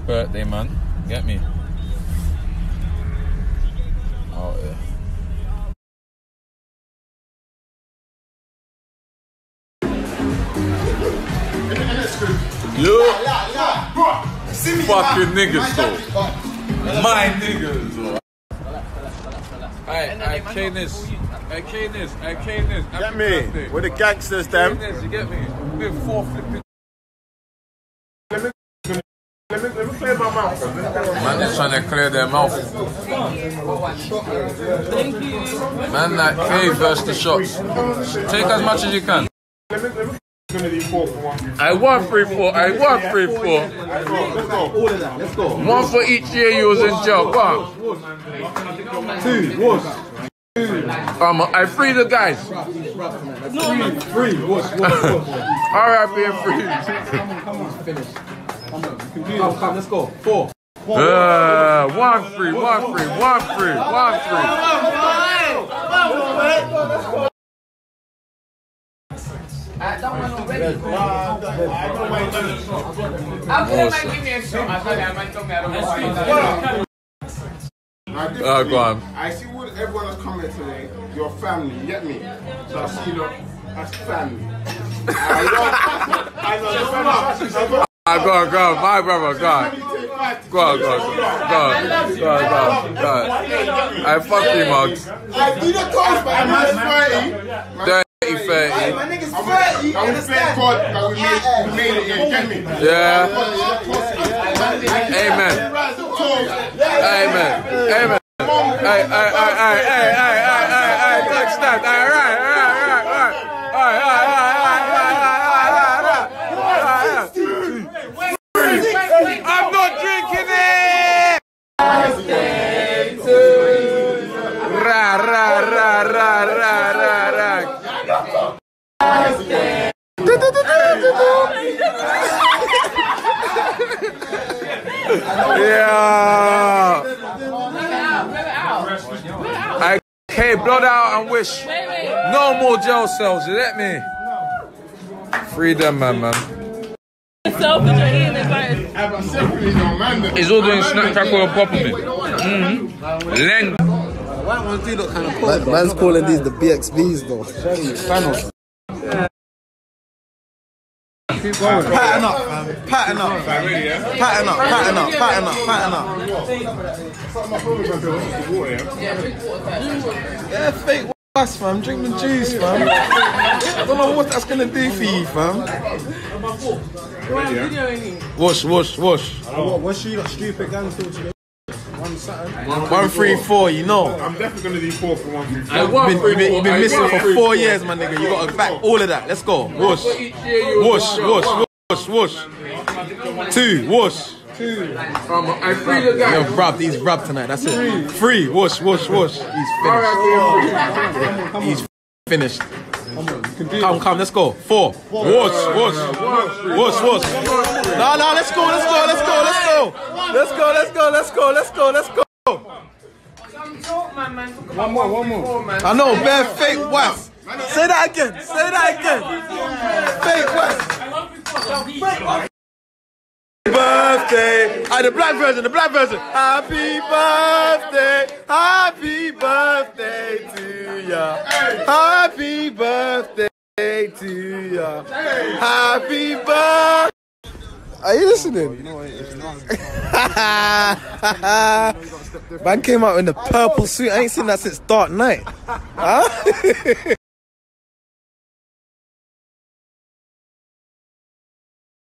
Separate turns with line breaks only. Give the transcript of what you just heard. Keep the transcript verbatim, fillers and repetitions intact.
birthday, man. Get me? Oh, yeah. Yo! Fucking niggas, though. My niggas, though. Alright, I came this. I came this. I came this.
Get me? We're the gangsters, them.
You get me? We're four flipping.
Let me, let me, let me clear my mouth.
Man, they're trying to clear their mouth.
Thank you.
Man, like, hey, burst the shots. Take as much as you can.
Let me, let me. Gonna do four for one.
I want three, four. I want three, four.
Let's go. Let's go. All of that. Let's go.
One for each year you was in jail. Go on.
Two. Wash.
Um, I free the guys.
Three. Wash. Wash.
All right, being free.
Come on. Come on. Finish. Come on. Come, come. Let's go. Four.
Uh, one free. One free. One free. One free.
I don't want already. How can I give me a shot? I thought I might tell me I don't want to.
Oh, go on.
I see what everyone has come here today. Your family, you get me? So I see you as family. I know, I know, your family.
Ah, go on, go on. My brother, go on. Go on, go on. Go on, go on, go on. Go on. I fuck you, Mugs.
I do the toast, but I'm not thirty.
thirty, thirty.
My nigga's thirty. I would thank God that we made, we made it here, get me?
Yeah. Amen. Amen. Amen. Hey, hey, hey, hey, hey, hey, hey, hey, hey, take stand. All right, all right, all right, all right. All right, all right, all right, I'm not drinking it! Ra, ra, ra, ra, ra, ra, ra. Yeah. I came blood out and wish no more jail cells. You let me? Freedom, man, man. He's all doing snack tackle and popping me. Mm-hmm. Leng.
Man, man's calling these the B X Vs though.
Keep going. Pattern up, man. Pattern up. Pattern up, pattern up, pattern up, pattern up. Yeah, fake wass, fam. Drink the juice, fam. I don't know what that's gonna do for you, fam. Wash, wash, wash.
What's she got stupid gangster today? One Saturday.
One, three, four, you know.
I'm definitely gonna do four for one, three, four.
You've been, been, been, been missing for four years, my nigga. You gotta back all of that. Let's go. Wash. Wash, wash, wash, wash. Two, wash. Two. Um, I free the guy. You're rubbed. He's rubbed tonight. That's it. Three. Wash, wash, wash. He's finished. He's finished. Come, come, let's go. Four. Wash, wash. Wash, wash. No, no, let's go, let's go, let's go, let's go. Let's go, let's go, let's go, let's go, let's go.
One more, one more.
I know, bare fake West. Say that again, say that again. Fake West. Birthday. Ah, the black version, the black version. Happy birthday, happy birthday to ya. Happy birthday to ya. Happy birthday. Are you listening? Man came out in the purple suit. I ain't seen that since Dark Knight. Huh?